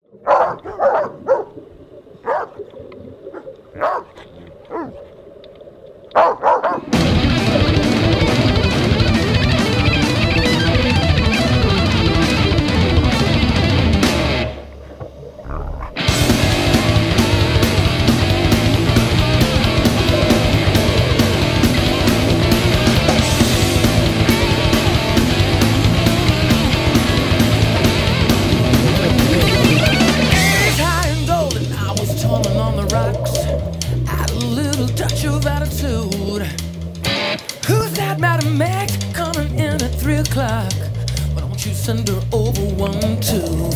Touch of attitude. Who's that Madam Max coming in at 3 o'clock? Why don't you send her over 1, 2? Next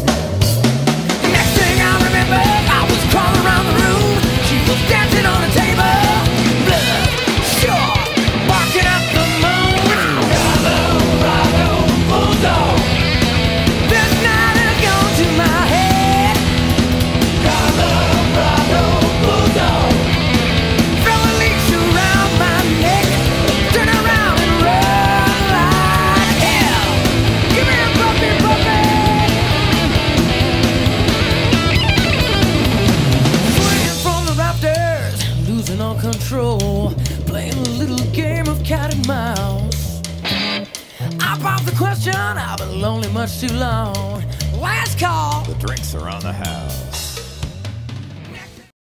thing I remember, I was crawling around the room. She was dancing on a table. Blood, sure, barking at the moon. Colorado Bulldog. This night has gone to my head. Colorado Bulldog. Control, playing a little game of cat and mouse. I popped the question, I've been lonely much too long. Last call. The drinks are on the house.